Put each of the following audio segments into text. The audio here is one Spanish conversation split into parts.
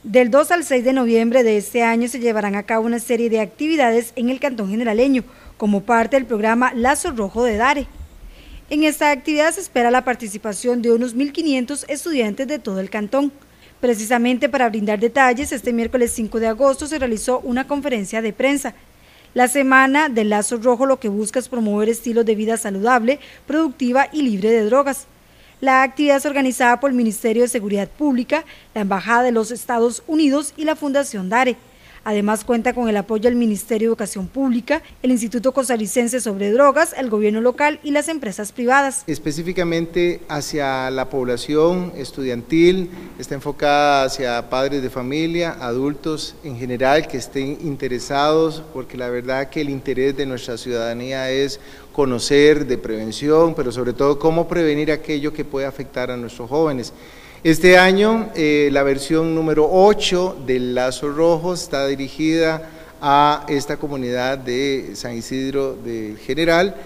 Del 2 al 6 de noviembre de este año se llevarán a cabo una serie de actividades en el Cantón Generaleño, como parte del programa Lazo Rojo de Dare. En esta actividad se espera la participación de unos 1.500 estudiantes de todo el cantón. Precisamente para brindar detalles, este miércoles 5 de agosto se realizó una conferencia de prensa. La semana del Lazo Rojo lo que busca es promover estilos de vida saludable, productiva y libre de drogas. La actividad es organizada por el Ministerio de Seguridad Pública, la Embajada de los Estados Unidos y la Fundación Dare. Además cuenta con el apoyo del Ministerio de Educación Pública, el Instituto Costarricense sobre Drogas, el gobierno local y las empresas privadas. Específicamente hacia la población estudiantil, está enfocada hacia padres de familia, adultos en general que estén interesados, porque la verdad que el interés de nuestra ciudadanía es conocer de prevención, pero sobre todo cómo prevenir aquello que puede afectar a nuestros jóvenes. Este año la versión número 8 del Lazo Rojo está dirigida a esta comunidad de San Isidro del General.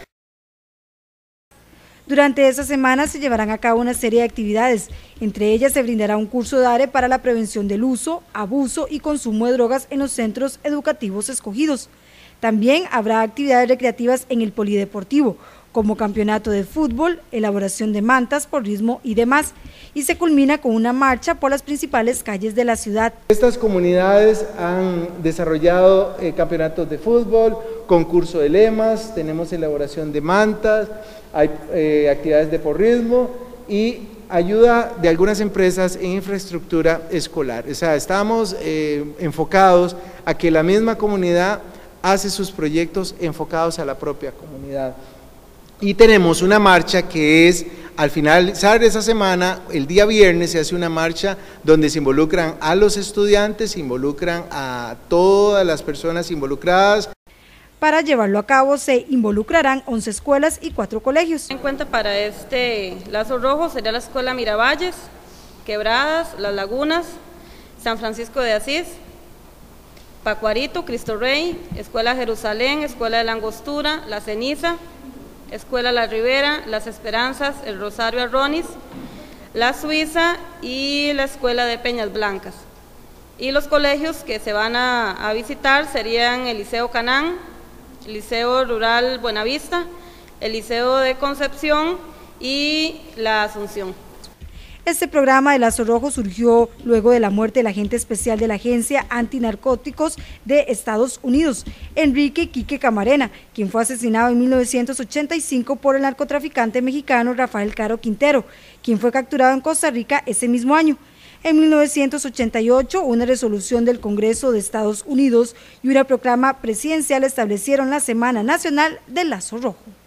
Durante esta semana se llevarán a cabo una serie de actividades, entre ellas se brindará un curso de Dare para la prevención del uso, abuso y consumo de drogas en los centros educativos escogidos. También habrá actividades recreativas en el polideportivo, como campeonato de fútbol, elaboración de mantas, porrismo y demás, y se culmina con una marcha por las principales calles de la ciudad. Estas comunidades han desarrollado campeonatos de fútbol, concurso de lemas, tenemos elaboración de mantas, hay actividades de porrismo y ayuda de algunas empresas en infraestructura escolar. O sea, estamos enfocados a que la misma comunidad hace sus proyectos enfocados a la propia comunidad. Y tenemos una marcha que es, al finalizar de esa semana, el día viernes se hace una marcha donde se involucran a los estudiantes, se involucran a todas las personas involucradas. Para llevarlo a cabo se involucrarán 11 escuelas y 4 colegios. En cuenta para este Lazo Rojo sería la Escuela Miravalles, Quebradas, Las Lagunas, San Francisco de Asís, Pacuarito, Cristo Rey, Escuela Jerusalén, Escuela de la Angostura, La Ceniza, Escuela La Ribera, Las Esperanzas, el Rosario Arronis, La Suiza y la Escuela de Peñas Blancas. Y los colegios que se van a visitar serían el Liceo Canán, el Liceo Rural Buenavista, el Liceo de Concepción y la Asunción. Este programa de Lazo Rojo surgió luego de la muerte del agente especial de la Agencia Antinarcóticos de Estados Unidos, Enrique Quique Camarena, quien fue asesinado en 1985 por el narcotraficante mexicano Rafael Caro Quintero, quien fue capturado en Costa Rica ese mismo año. En 1988, una resolución del Congreso de Estados Unidos y una proclama presidencial establecieron la Semana Nacional del Lazo Rojo.